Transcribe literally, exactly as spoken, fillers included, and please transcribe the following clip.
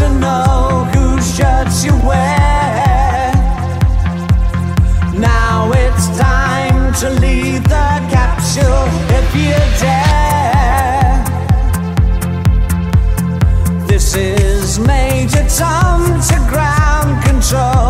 to know whose shirts you wear. Now it's time to leave the capsule if you dare. This is Major Tom to ground control.